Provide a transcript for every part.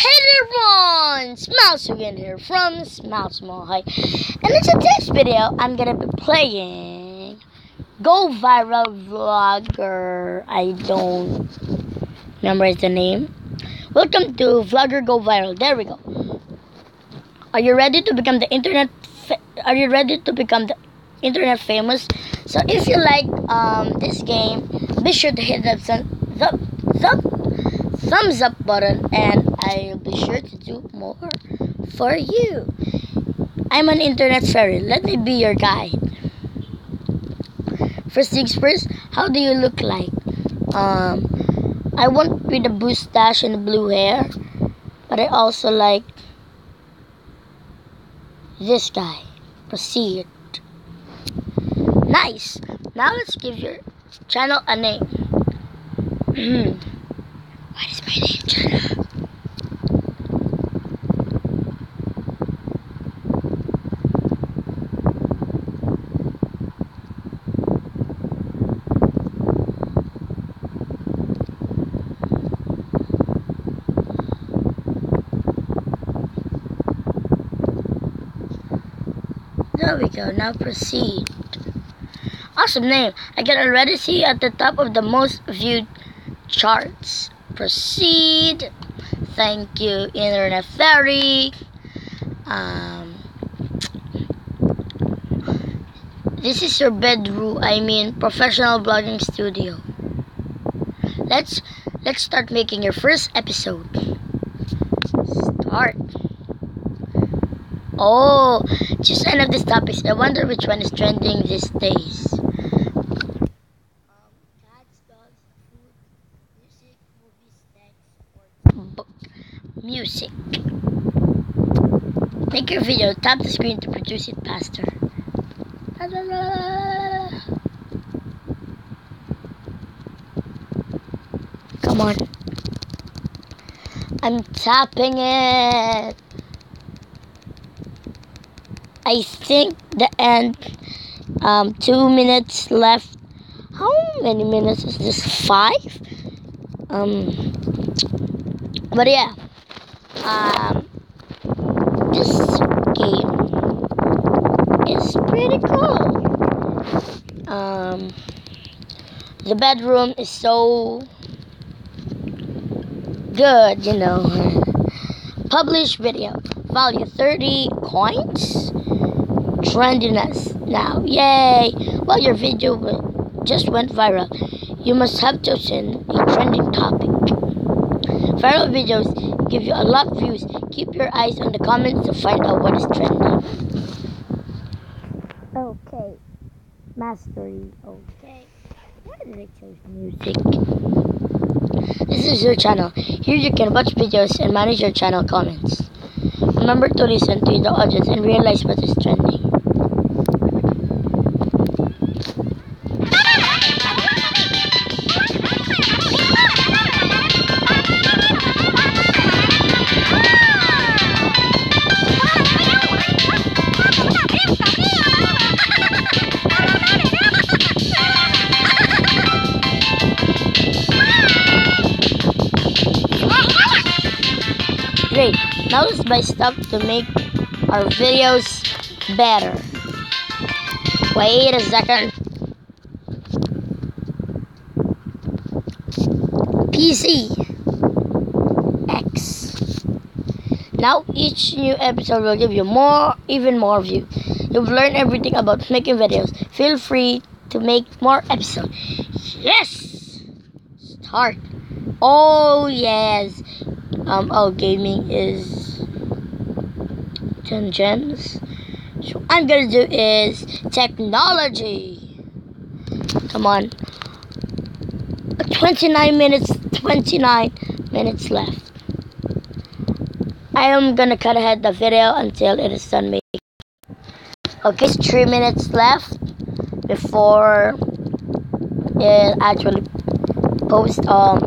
Hey everyone! Smouse again here from Smouse Hi. And in today's video, I'm gonna be playing Go Viral Vlogger. I don't memorize the name. Welcome to Vlogger Go Viral. There we go. Are you ready to become the internet? Are you ready to become the internet famous? So if you like this game, be sure to hit that thumbs up button, and I'll be sure to do more for you. I'm an internet fairy. Let me be your guide. First things first, how do you look like? I want with the mustache and the blue hair, but I also like this guy. Proceed. Nice. Now let's give your channel a name. What is my name, channel? There we go. Now proceed. Awesome name. I can already see at the top of the most viewed charts. Proceed. Thank you, Internet Fairy. This is your bedroom. I mean, professional vlogging studio. Let's start making your first episode. Start. Oh, just end of these topics. I wonder which one is trending these days. Cats, dogs, food, music, movies, text, or book. Music. Make your video. Tap the screen to produce it faster. La, la, la. Come on. I'm tapping it. I think the end. 2 minutes left. How many minutes is this? 5? But yeah. This game is pretty cool. The bedroom is so good, you know. Publish video. Value 30 coins. Trendiness now. Yay! Well, your video just went viral. You must have chosen a trending topic. Viral videos give you a lot of views. Keep your eyes on the comments to find out what is trending. Okay. Mastery. Okay. Why did I choose music? This is your channel. Here you can watch videos and manage your channel comments. Remember to listen to the audience and realize what is trending. Great. Now let's buy stuff to make our videos better. Wait a second. PC X. Now each new episode will give you even more views. You've learned everything about making videos. Feel free to make more episodes. Yes! Start. Oh yes. All gaming is 10 gems. So what I'm gonna do is technology. Come on. 29 minutes left. I am gonna cut ahead the video until it is done making. Okay, it's 3 minutes left before it actually post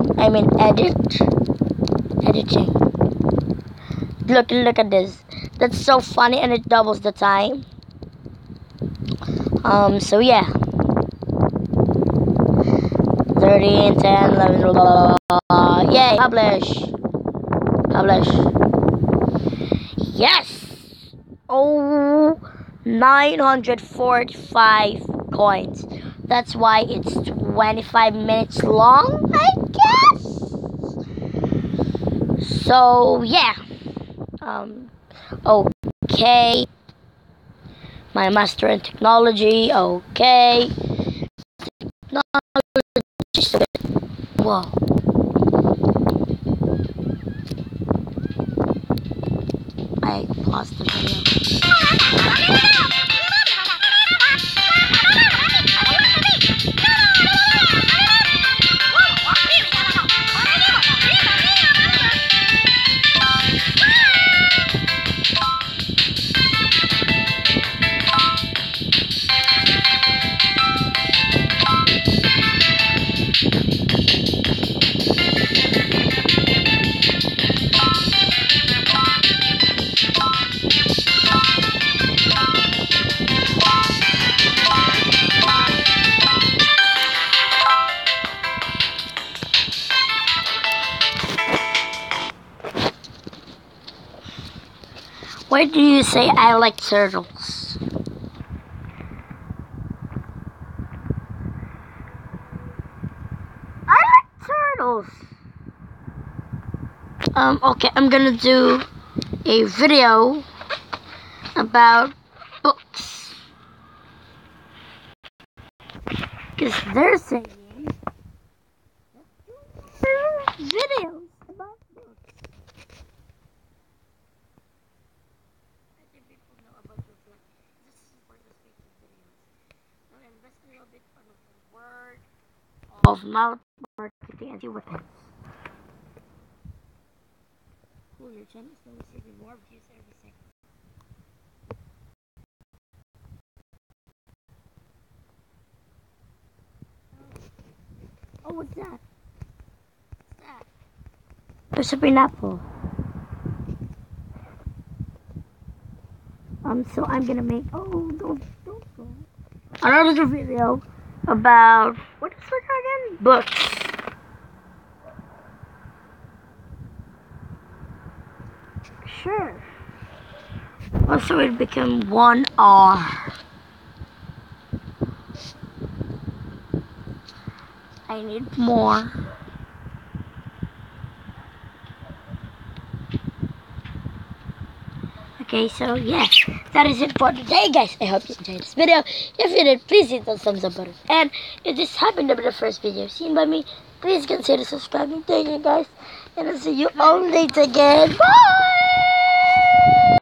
editing. Look at this. That's so funny, and it doubles the time. So yeah. 13, 10, 11, blah, blah, blah. Yay, publish. Publish. Yes! Oh, 945 coins. That's why it's 25 minutes long, I guess. So, yeah. Okay. My master in technology. Okay. Technology. Whoa. I paused the video. Why do you say I like turtles? I like turtles. Okay, I'm gonna do a video about books. Because they're saying videos about books. I think people know about your book. This is for the speaking videos. I'll invest a little bit on the word of mouth marketing and see what happens. Cool, your channel is still receiving more views every second. Oh, what's that? What's that? There's a pineapple. So I'm gonna make don't go. Another video about what is it again? Books. Sure. Also, it became 1 hour. I need more. Okay, so yeah, that is it for today, guys. I hope you enjoyed this video. If you did, please hit the thumbs up button. And if this happened to be the first video seen by me, please consider subscribing. Thank you, guys. And I'll see you all later again. Bye!